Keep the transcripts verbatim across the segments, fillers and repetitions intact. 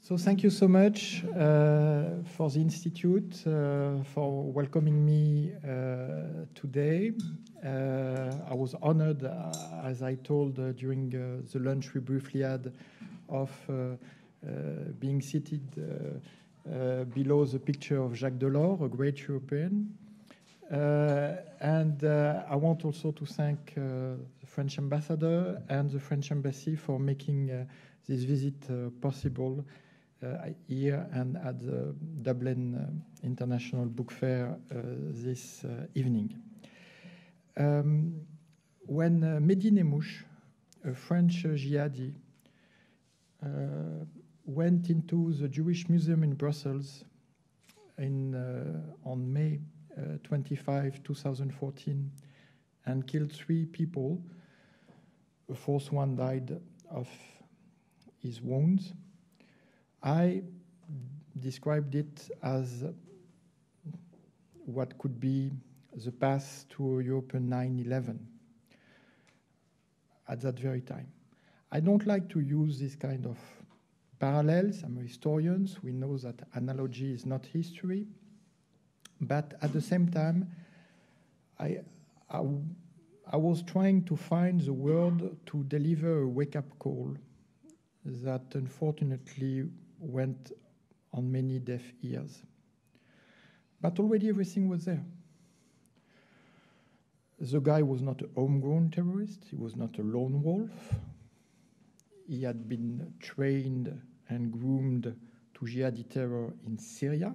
So thank you so much uh, for the Institute, uh, for welcoming me uh, today. Uh, I was honored, uh, as I told uh, during uh, the lunch we briefly had, of uh, uh, being seated uh, uh, below the picture of Jacques Delors, a great European. Uh, and uh, I want also to thank uh, the French ambassador and the French embassy for making uh, this visit uh, possible uh, here and at the Dublin uh, International Book Fair uh, this uh, evening. Um, when uh, Mehdi Nemmouche, a French uh, jihadi, uh, went into the Jewish Museum in Brussels in, uh, on May Uh, twenty-fifth, two thousand fourteen, and killed three people. The fourth one died of his wounds. I described it as what could be the path to a European nine eleven at that very time. I don't like to use this kind of parallels. I'm a historian. We know that analogy is not history. But at the same time, I, I, I was trying to find the word to deliver a wake-up call that unfortunately went on many deaf ears. But already everything was there. The guy was not a homegrown terrorist. He was not a lone wolf. He had been trained and groomed to jihadi terror in Syria.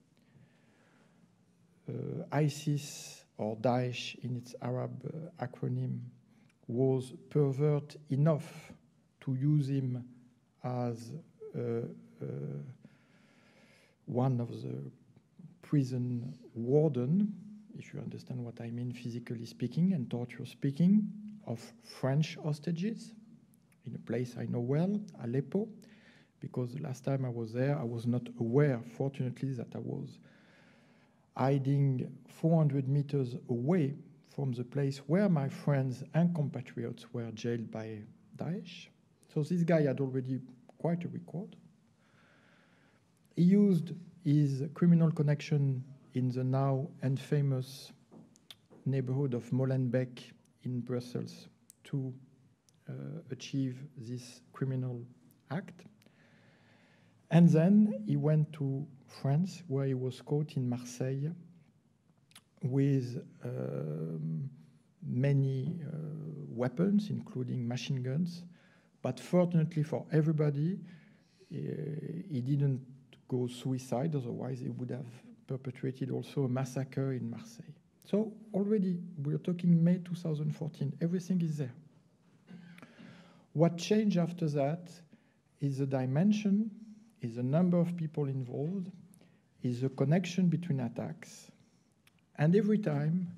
Uh, ISIS, or Daesh in its Arab uh, acronym, was pervert enough to use him as uh, uh, one of the prison warden, if you understand what I mean physically speaking and torture speaking, of French hostages in a place I know well, Aleppo, because the last time I was there, I was not aware, fortunately, that I was hiding four hundred meters away from the place where my friends and compatriots were jailed by Daesh. So this guy had already quite a record. He used his criminal connection in the now infamous neighborhood of Molenbeek in Brussels to uh, achieve this criminal act. And then he went to France, where he was caught in Marseille with um, many uh, weapons, including machine guns. But fortunately for everybody, uh, he didn't go suicide, otherwise he would have perpetrated also a massacre in Marseille. So already, we're talking May two thousand fourteen, everything is there. What changed after that is the dimension, is the number of people involved, is the connection between attacks. And every time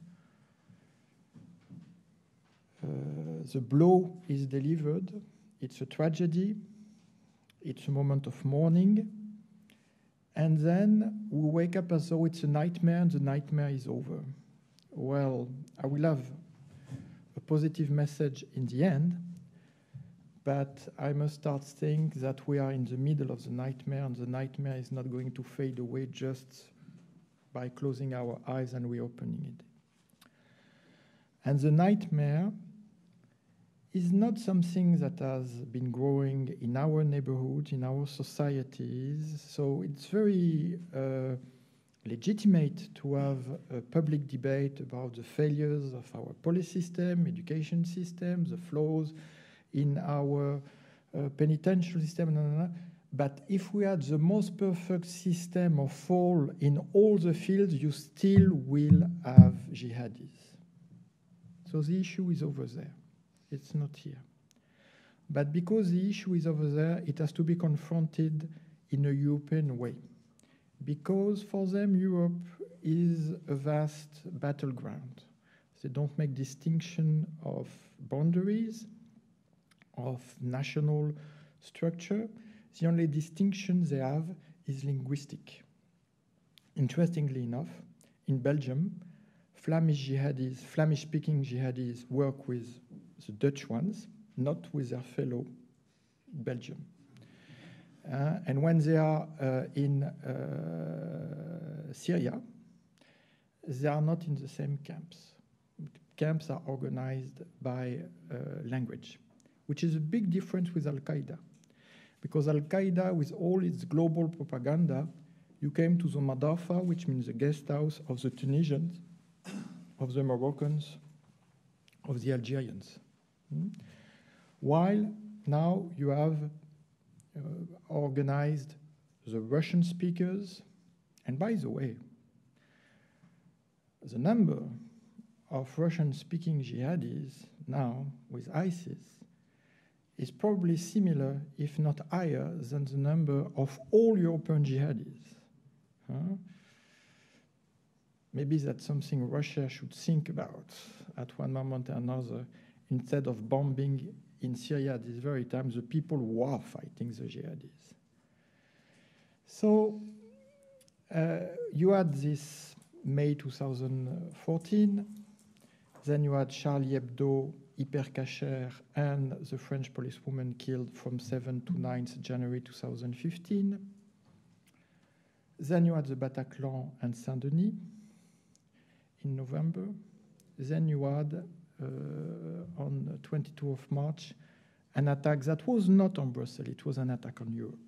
uh, the blow is delivered, it's a tragedy, it's a moment of mourning, and then we wake up as though it's a nightmare and the nightmare is over. Well, I will have a positive message in the end, but I must start saying that we are in the middle of the nightmare, and the nightmare is not going to fade away just by closing our eyes and reopening it. And the nightmare is not something that has been growing in our neighborhood, in our societies. So it's very uh, legitimate to have a public debate about the failures of our policy system, education system, the flaws in our uh, penitentiary system, blah, blah, blah. But if we had the most perfect system of all in all the fields, you still will have jihadis. So the issue is over there. It's not here. But because the issue is over there, it has to be confronted in a European way. Because for them, Europe is a vast battleground. They don't make distinction of boundaries, of national structure. The only distinction they have is linguistic. Interestingly enough, in Belgium, Flemish jihadis, Flemish-speaking jihadis work with the Dutch ones, not with their fellow Belgium. Uh, and when they are uh, in uh, Syria, they are not in the same camps. Camps are organized by uh, language, which is a big difference with Al-Qaeda. Because Al-Qaeda, with all its global propaganda, you came to the Madafa, which means the guest house of the Tunisians, of the Moroccans, of the Algerians. Hmm? While now you have uh, organized the Russian speakers, and by the way, the number of Russian-speaking jihadis now with ISIS is probably similar, if not higher, than the number of all European jihadis. Huh? Maybe that's something Russia should think about at one moment or another, instead of bombing in Syria at this very time the people who are fighting the jihadis. So uh, you had this May two thousand fourteen, then you had Charlie Hebdo, Hypercacher, and the French policewoman killed from seventh to ninth January two thousand fifteen. Then you had the Bataclan and Saint-Denis in November. Then you had, uh, on the twenty-second of March, an attack that was not on Brussels, it was an attack on Europe.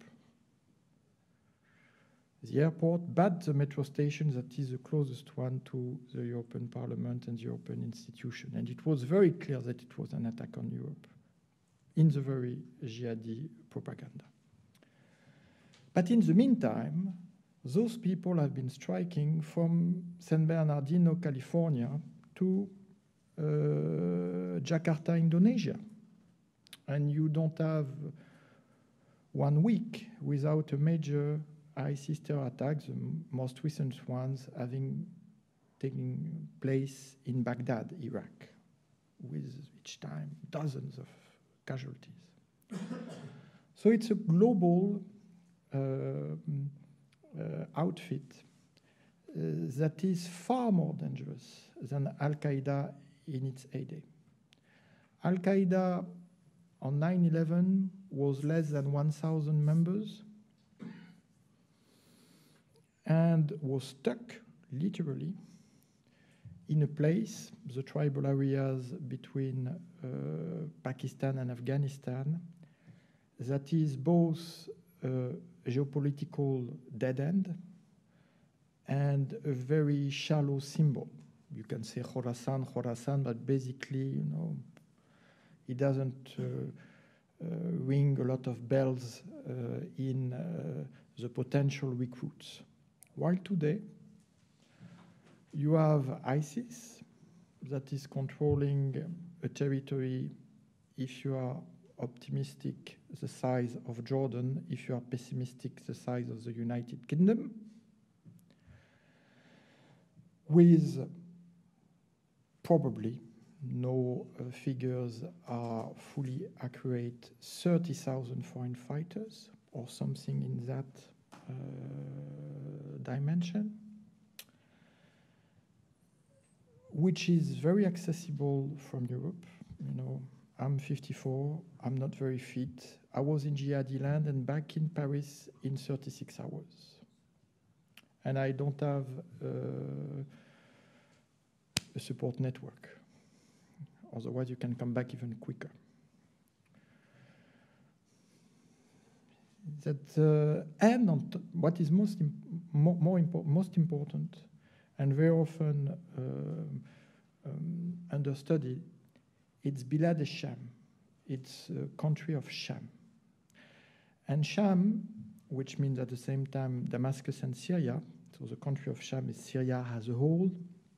The airport, but the metro station that is the closest one to the European Parliament and the European institution. And it was very clear that it was an attack on Europe in the very jihadi propaganda. But in the meantime, those people have been striking from San Bernardino, California, to uh, Jakarta, Indonesia. And you don't have one week without a major ISIS terror attacks, the most recent ones having taken place in Baghdad, Iraq, with each time dozens of casualties. So it's a global uh, uh, outfit uh, that is far more dangerous than Al-Qaeda in its heyday. Al-Qaeda on nine eleven was less than one thousand members and was stuck, literally, in a place, the tribal areas between uh, Pakistan and Afghanistan, that is both a geopolitical dead end and a very shallow symbol. You can say Khorasan, Khorasan, but basically, you know, it doesn't uh, uh, ring a lot of bells uh, in uh, the potential recruits. While today, you have ISIS that is controlling a territory, if you are optimistic, the size of Jordan, if you are pessimistic, the size of the United Kingdom, with probably, no uh, figures are fully accurate, thirty thousand foreign fighters or something in that uh, dimension, which is very accessible from Europe. You know, I'm fifty-four, I'm not very fit. I was in jihadi land and back in Paris in thirty-six hours. And I don't have uh, a support network. Otherwise, you can come back even quicker. That, uh, and on t what is most, imp more, more impo most important and very often uh, um, understudied, it's Bilad al-Sham. It's a country of Sham. And Sham, which means at the same time Damascus and Syria, so the country of Sham is Syria as a whole,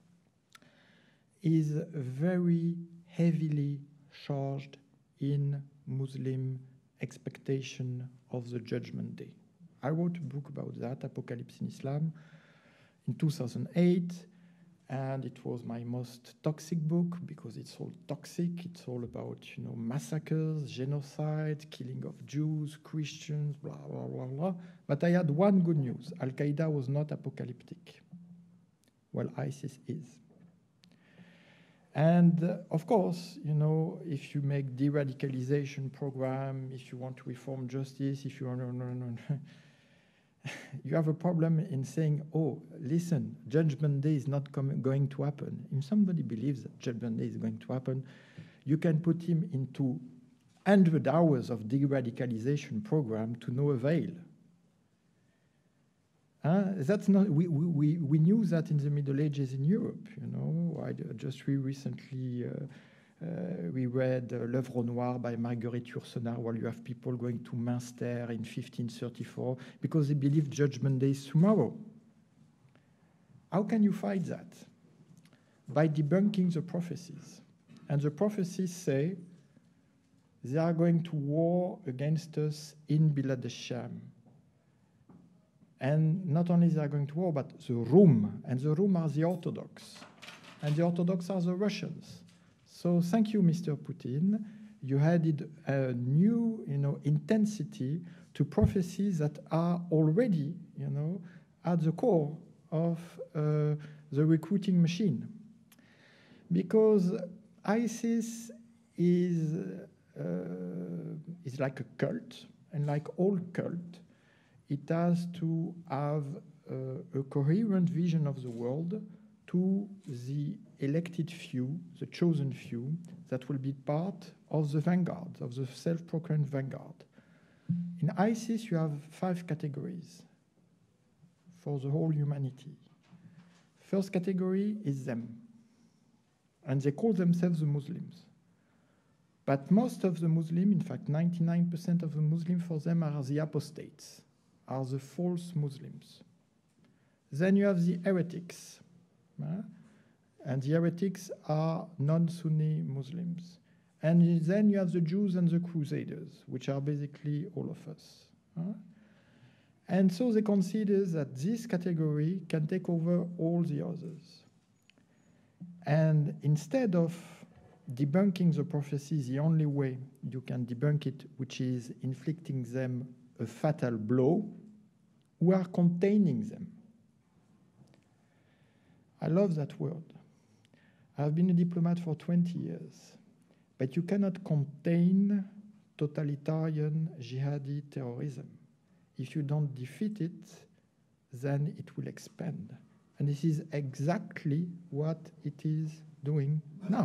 is very heavily charged in Muslim expectation of the Judgment Day. I wrote a book about that, Apocalypse in Islam, in two thousand eight, and it was my most toxic book because it's all toxic. It's all about, you know, massacres, genocide, killing of Jews, Christians, blah, blah, blah, blah. But I had one good news. Al-Qaeda was not apocalyptic. Well, ISIS is. And uh, of course, you know, if you make de-radicalization program, if you want to reform justice, if you want no, no, no, no. You have a problem in saying, oh, listen, Judgment Day is not going to happen. If somebody believes that Judgment Day is going to happen, you can put him into one hundred hours of de-radicalization program to no avail. Uh, that's not, we, we, we knew that in the Middle Ages in Europe, you know. I just re recently, uh, uh, we read uh, L'Œuvre Noire by Marguerite Yourcenar, where you have people going to Münster in fifteen thirty-four because they believe Judgment Day is tomorrow. How can you fight that? By debunking the prophecies. And the prophecies say they are going to war against us in Bilad al-Sham. And not only they are going to war, but the Rum, and the Rum are the Orthodox, and the Orthodox are the Russians. So thank you, Mister Putin. You added a new, you know, intensity to prophecies that are already, you know, at the core of uh, the recruiting machine. Because ISIS is uh, is like a cult, and like all cult, it has to have uh, a coherent vision of the world to the elected few, the chosen few, that will be part of the vanguard, of the self-proclaimed vanguard. In ISIS, you have five categories for the whole humanity. First category is them, and they call themselves the Muslims. But most of the Muslims, in fact, ninety-nine percent of the Muslims for them are the apostates, are the false Muslims. Then you have the heretics, uh, and the heretics are non-Sunni Muslims. And then you have the Jews and the Crusaders, which are basically all of us. Uh. And so they consider that this category can take over all the others. And instead of debunking the prophecy the only way you can debunk it, which is inflicting them a fatal blow, we are containing them. I love that word. I've been a diplomat for twenty years, but you cannot contain totalitarian jihadi terrorism. If you don't defeat it, then it will expand. And this is exactly what it is doing now.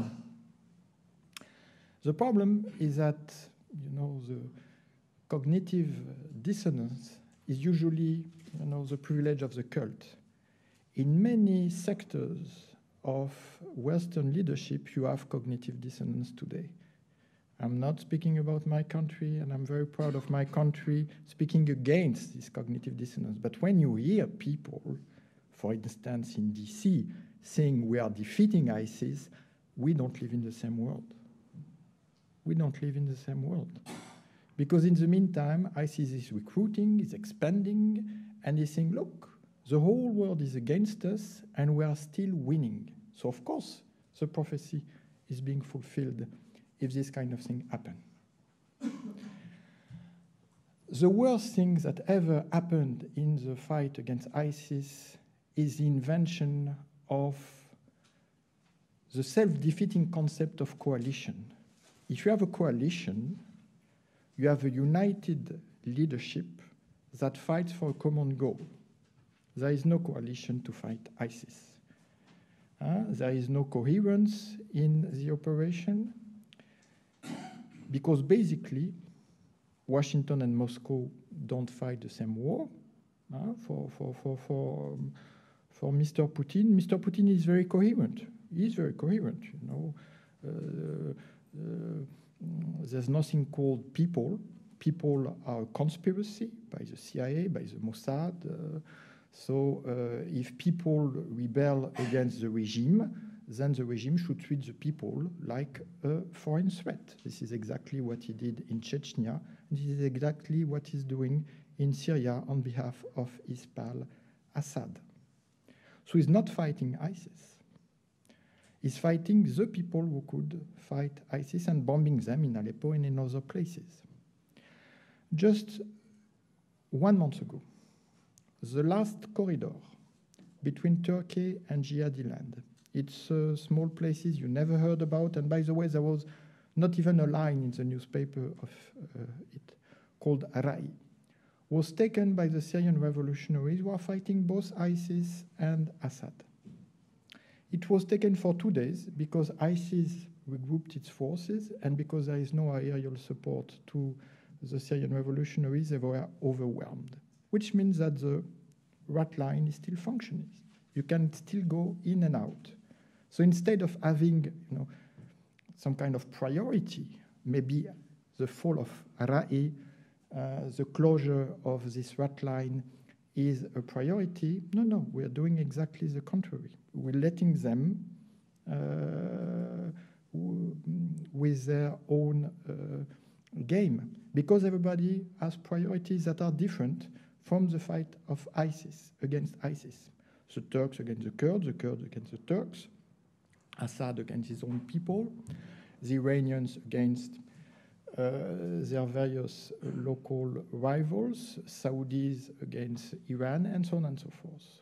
The problem is that, you know, the cognitive dissonance is usually, you know, the privilege of the cult. In many sectors of Western leadership, you have cognitive dissonance today. I'm not speaking about my country, and I'm very proud of my country speaking against this cognitive dissonance. But when you hear people, for instance, in D C, saying we are defeating ISIS, we don't live in the same world. We don't live in the same world. Because in the meantime, ISIS is recruiting, is expanding, and is saying, look, the whole world is against us, and we are still winning. So, of course, the prophecy is being fulfilled if this kind of thing happens. The worst thing that ever happened in the fight against ISIS is the invention of the self-defeating concept of coalition. If you have a coalition, you have a united leadership that fights for a common goal. There is no coalition to fight ISIS. Uh, there is no coherence in the operation because basically Washington and Moscow don't fight the same war. Uh, for, for, for, for, um, for Mister Putin, Mister Putin is very coherent. He is very coherent, you know. Uh, uh, there's nothing called people. People are a conspiracy by the C I A, by the Mossad. Uh, so uh, if people rebel against the regime, then the regime should treat the people like a foreign threat. This is exactly what he did in Chechnya. This is exactly what he's doing in Syria on behalf of his pal Assad. So he's not fighting ISIS. He's fighting the people who could fight ISIS and bombing them in Aleppo and in other places. Just one month ago, the last corridor between Turkey and Jihadi land It's uh, small places you never heard about. And by the way, there was not even a line in the newspaper of uh, it called Rai. Was taken by the Syrian revolutionaries who are fighting both ISIS and Assad. It was taken for two days because ISIS regrouped its forces, and because there is no aerial support to the Syrian revolutionaries, they were overwhelmed, which means that the rat line is still functioning. You can still go in and out. So instead of having, you know, some kind of priority, maybe the fall of Rai, uh, the closure of this rat line is a priority. No, no, we're doing exactly the contrary. We're letting them uh, with their own uh, game, because everybody has priorities that are different from the fight of ISIS against ISIS. The Turks against the Kurds, the Kurds against the Turks, Assad against his own people, the Iranians against uh, their various uh, local rivals, Saudis against Iran, and so on and so forth.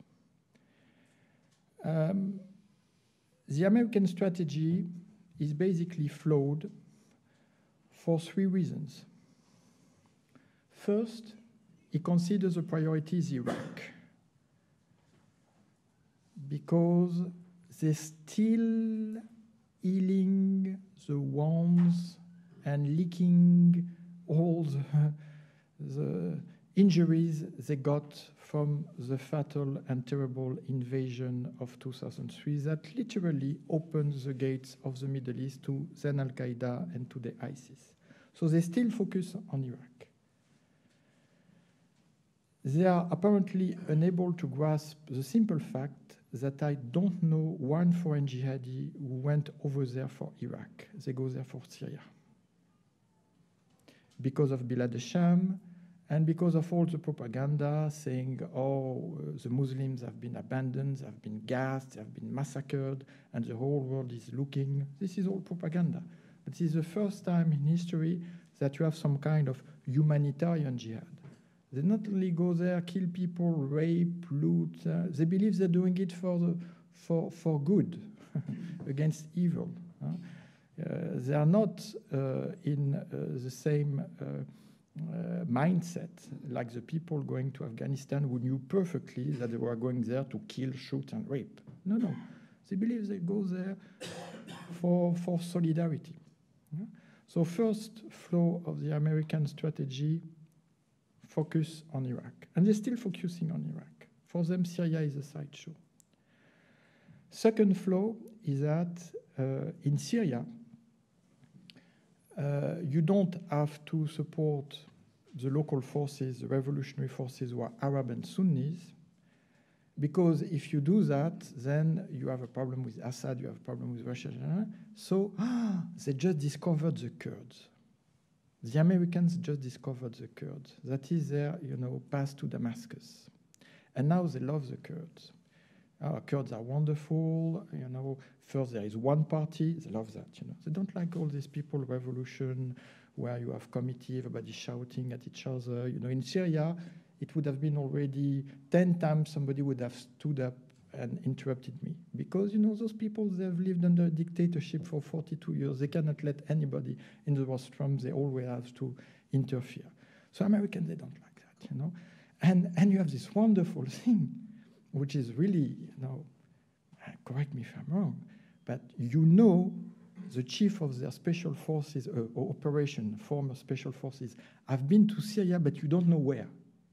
Um, the American strategy is basically flawed for three reasons. First, it considers the priority is Iraq, because they're still healing the wounds and licking all the, the injuries they got from the fatal and terrible invasion of two thousand three that literally opened the gates of the Middle East to then Al-Qaeda and today ISIS. So they still focus on Iraq. They are apparently unable to grasp the simple fact that I don't know one foreign jihadi who went over there for Iraq. They go there for Syria. Because of Bilad al-Sham, and because of all the propaganda saying, oh, uh, the Muslims have been abandoned, they have been gassed, they have been massacred, and the whole world is looking. This is all propaganda. But this is the first time in history that you have some kind of humanitarian jihad. They not only go there, kill people, rape, loot. Uh, they believe they're doing it for the, for for good, against evil. Uh, uh, they are not uh, in uh, the same uh, uh, mindset like the people going to Afghanistan who knew perfectly that they were going there to kill, shoot, and rape. No, no. They believe they go there for for solidarity. Uh, so first flaw of the American strategy: focus on Iraq. And they're still focusing on Iraq. For them, Syria is a sideshow. Second flaw is that uh, in Syria, uh, you don't have to support the local forces, the revolutionary forces who are Arab and Sunnis, because if you do that, then you have a problem with Assad, you have a problem with Russia. So ah, they just discovered the Kurds. The Americans just discovered the Kurds. That is their, you know, path to Damascus. And now they love the Kurds. Oh, Kurds are wonderful, you know. First there is one party, they love that, you know. They don't like all these people revolution where you have committee, everybody shouting at each other. You know, in Syria, it would have been already ten times somebody would have stood up and interrupted me. Because, you know, those people, they've lived under a dictatorship for forty-two years. They cannot let anybody in the rostrum. They always have to interfere. So Americans, they don't like that, you know. And, and you have this wonderful thing, which is really, you know, correct me if I'm wrong, but you know the chief of their special forces, uh, or operation, former special forces, have been to Syria, but you don't know where.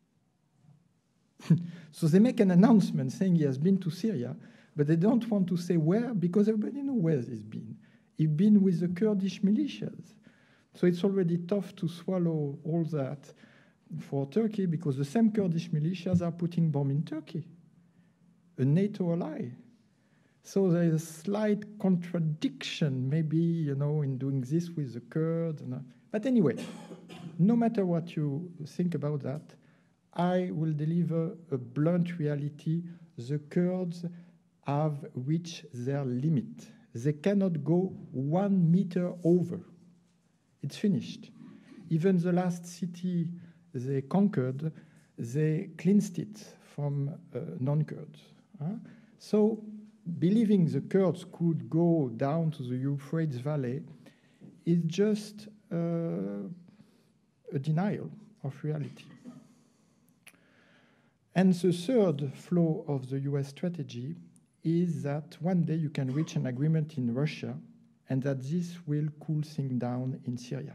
So they make an announcement saying he has been to Syria, but they don't want to say where, because everybody knows where he's been. He's been with the Kurdish militias. So it's already tough to swallow all that for Turkey, because the same Kurdish militias are putting bomb in Turkey, a NATO ally. So there is a slight contradiction, maybe, you know, in doing this with the Kurds. And, uh, but anyway, no matter what you think about that, I will deliver a blunt reality. The Kurds have reached their limit. They cannot go one meter over. It's finished. Even the last city they conquered, they cleansed it from uh, non-Kurds. Huh? So believing the Kurds could go down to the Euphrates Valley is just uh, a denial of reality. And the third flaw of the U S strategy is that one day you can reach an agreement in Russia and that this will cool things down in Syria.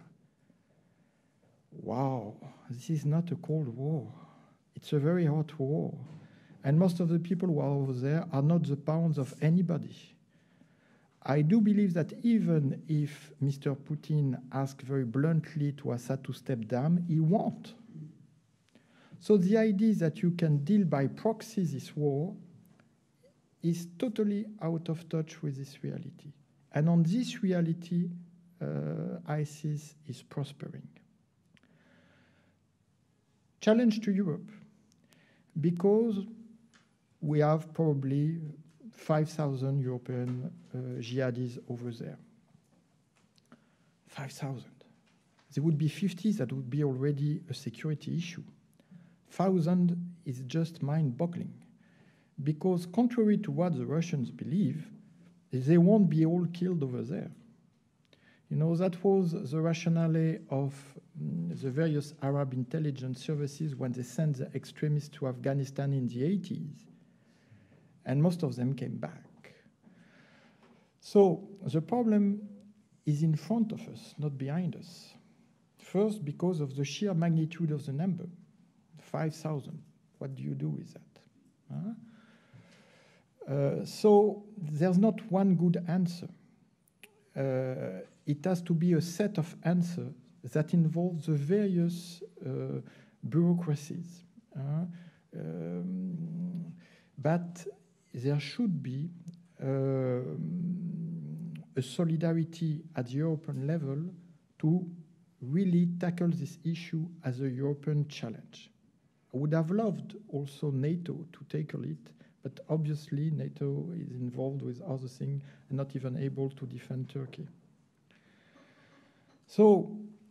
Wow, this is not a Cold War. It's a very hot war. And most of the people who are over there are not the pawns of anybody. I do believe that even if Mister Putin asks very bluntly to Assad to step down, he won't. So the idea that you can deal by proxy this war is totally out of touch with this reality. And on this reality, uh, ISIS is prospering. Challenge to Europe, because we have probably five thousand European uh, jihadis over there. five thousand. There would be fifty that would be already a security issue. one thousand is just mind-boggling, because contrary to what the Russians believe, they won't be all killed over there. You know, that was the rationale of mm, the various Arab intelligence services when they sent the extremists to Afghanistan in the eighties. And most of them came back. So the problem is in front of us, not behind us. First, because of the sheer magnitude of the number, five thousand. What do you do with that? Huh? Uh, so there's not one good answer. Uh, it has to be a set of answers that involve the various uh, bureaucracies. Uh, um, but there should be uh, a solidarity at the European level to really tackle this issue as a European challenge. I would have loved also NATO to tackle it, but obviously NATO is involved with other things and not even able to defend Turkey. So,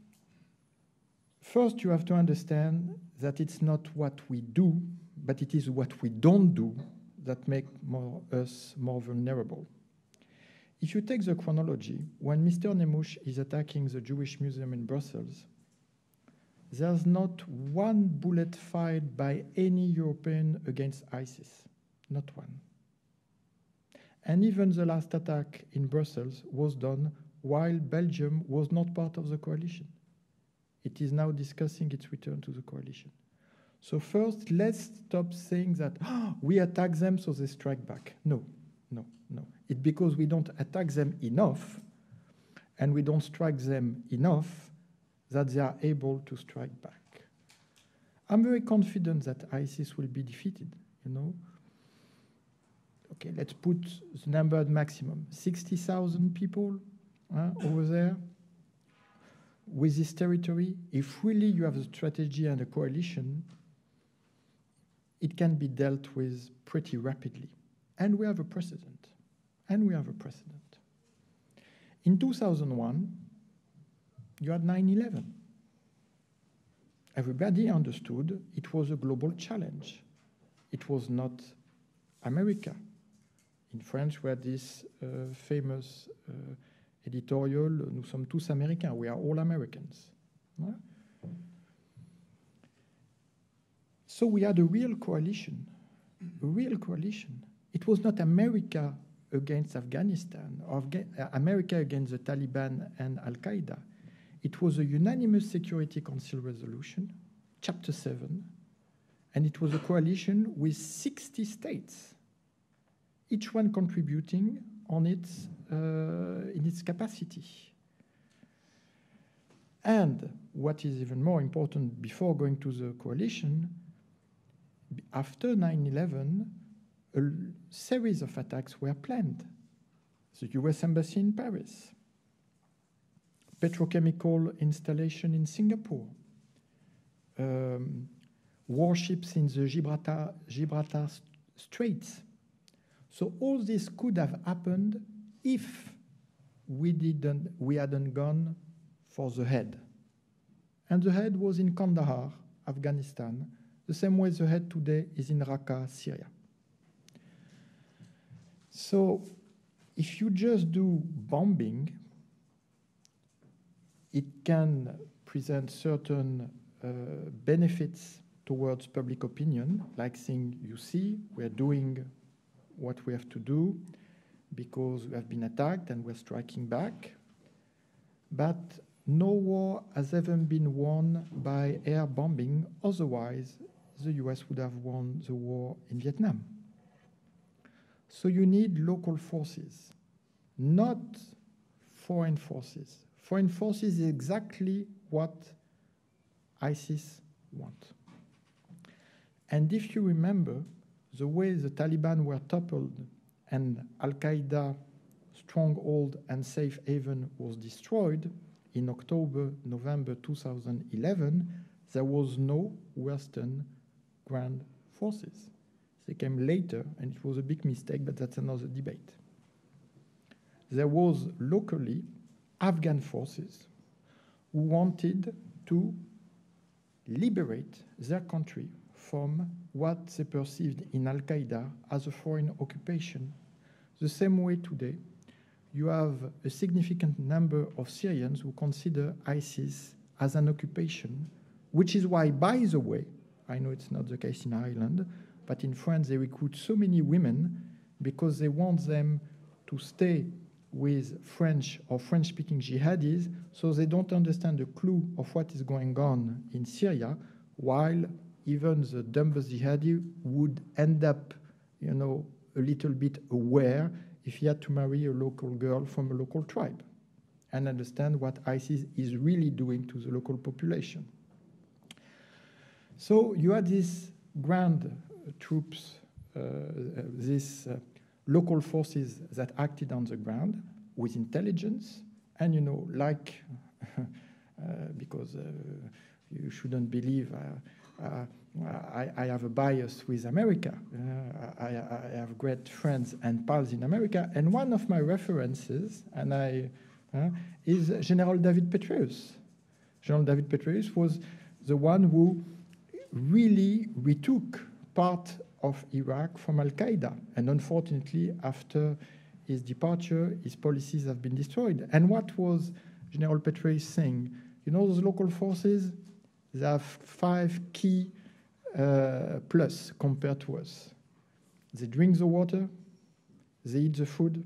first you have to understand that it's not what we do, but it is what we don't do that make more, us more vulnerable. If you take the chronology, when Mister Nemmouche is attacking the Jewish Museum in Brussels, there's not one bullet fired by any European against ISIS, not one. And even the last attack in Brussels was done while Belgium was not part of the coalition. It is now discussing its return to the coalition. So first, let's stop saying that oh, we attack them so they strike back. No, no, no. It's because we don't attack them enough and we don't strike them enough that they are able to strike back. I'm very confident that ISIS will be defeated, you know. Okay, let's put the number at maximum. sixty thousand people uh, over there with this territory. If really you have a strategy and a coalition, it can be dealt with pretty rapidly. And we have a precedent. And we have a precedent. In two thousand one, you had nine eleven. Everybody understood it was a global challenge. It was not America. In France, we had this uh, famous uh, editorial, nous sommes tous Américains, we are all Americans. Right? So we had a real coalition, a real coalition. It was not America against Afghanistan, or Afga uh, America against the Taliban and Al-Qaeda. It was a unanimous Security Council resolution, Chapter seven, and it was a coalition with sixty states, each one contributing on its, uh, in its capacity. And what is even more important, before going to the coalition, after nine eleven, a series of attacks were planned. The U S Embassy in Paris, petrochemical installation in Singapore, um, warships in the Gibraltar, Gibraltar Straits. So all this could have happened if we didn't, we hadn't gone for the head. And the head was in Kandahar, Afghanistan, the same way the head today is in Raqqa, Syria. So if you just do bombing, it can present certain uh, benefits towards public opinion, like saying, you see, we're doing what we have to do because we have been attacked and we're striking back. But no war has ever been won by air bombing. Otherwise, the U S would have won the war in Vietnam. So you need local forces, not foreign forces. Foreign forces is exactly what ISIS want. And if you remember, the way the Taliban were toppled and Al-Qaeda stronghold and safe haven was destroyed in October, November two thousand eleven, there was no Western ground forces. They came later, and it was a big mistake, but that's another debate. There was locally Afghan forces who wanted to liberate their country from what they perceived in Al-Qaeda as a foreign occupation. The same way today, you have a significant number of Syrians who consider ISIS as an occupation, which is why, by the way, I know it's not the case in Ireland, but in France they recruit so many women because they want them to stay with French or French-speaking jihadis, so they don't understand a clue of what is going on in Syria, while even the dumbest jihadi would end up, you know, a little bit aware if he had to marry a local girl from a local tribe and understand what ISIS is really doing to the local population. So you had these ground troops, uh, these uh, local forces that acted on the ground with intelligence, and, you know, like, uh, because uh, you shouldn't believe uh, uh, I, I have a bias with America. Uh, I, I have great friends and pals in America, and one of my references, and I, uh, is General David Petraeus. General David Petraeus was the one who really retook part of Iraq from Al-Qaeda, and unfortunately, after his departure, his policies have been destroyed. And what was General Petraeus saying? You know, those local forces, they have five key uh, plus compared to us. They drink the water, they eat the food,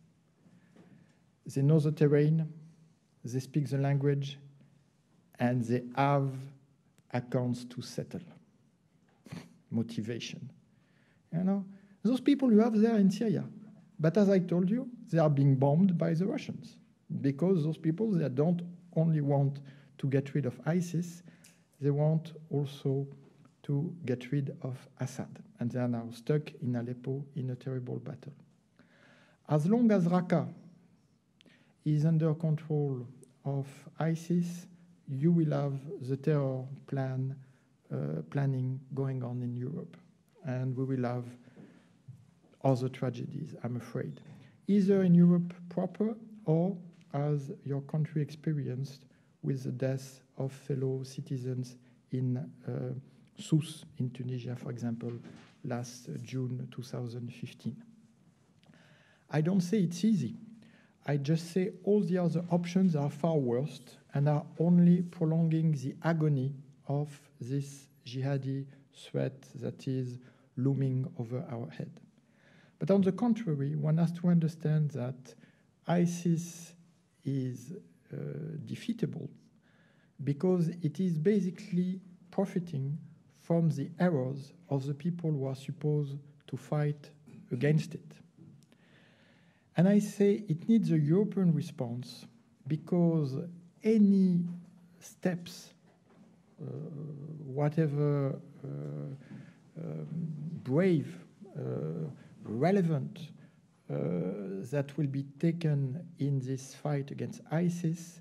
they know the terrain, they speak the language, and they have accounts to settle. Motivation. You know, those people you have there in Syria. But as I told you, they are being bombed by the Russians because those people, they don't only want to get rid of ISIS, they want also to get rid of Assad. And they are now stuck in Aleppo in a terrible battle. As long as Raqqa is under control of ISIS, you will have the terror plan uh, planning going on in Europe. And we will have other tragedies, I'm afraid, either in Europe proper or as your country experienced with the death of fellow citizens in uh, Sousse in Tunisia, for example, last uh, June two thousand fifteen. I don't say it's easy. I just say all the other options are far worse and are only prolonging the agony of this jihadi threat that is looming over our head. But on the contrary, one has to understand that ISIS is uh, defeatable because it is basically profiting from the errors of the people who are supposed to fight against it. And I say it needs a European response because any steps, uh, whatever uh, um, brave, uh, relevant, uh, that will be taken in this fight against ISIS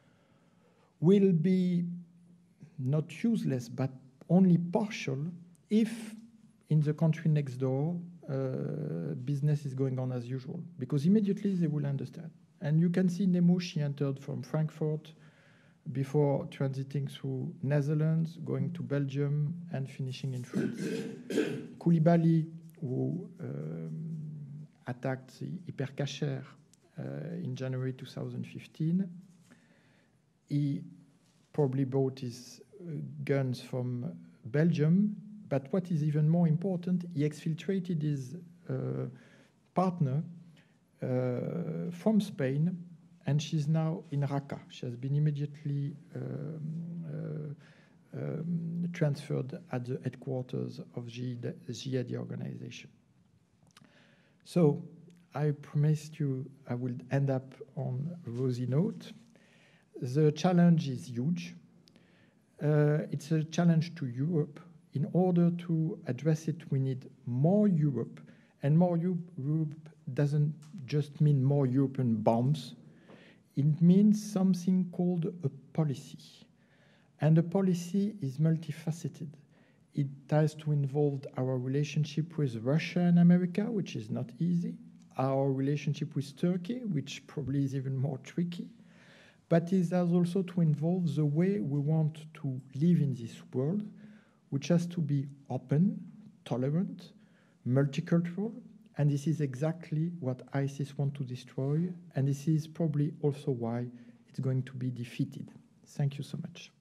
will be not useless, but only partial if in the country next door uh, business is going on as usual, because immediately they will understand. And you can see Nemo, she entered from Frankfurt before transiting through Netherlands, going to Belgium, and finishing in France. Koulibaly, who um, attacked the Hypercacher uh, in January two thousand fifteen. He probably bought his uh, guns from Belgium, but what is even more important, he exfiltrated his uh, partner uh, from Spain, and she's now in Raqqa. She has been immediately um, uh, um, transferred at the headquarters of the Jihadi organization. So I promised you I will end up on a rosy note. The challenge is huge. Uh, it's a challenge to Europe. In order to address it, we need more Europe, and more Europe doesn't just mean more European bombs. It means something called a policy. And the policy is multifaceted. It has to involve our relationship with Russia and America, which is not easy, our relationship with Turkey, which probably is even more tricky, but it has also to involve the way we want to live in this world, which has to be open, tolerant, multicultural, and this is exactly what ISIS wants to destroy, and this is probably also why it's going to be defeated. Thank you so much.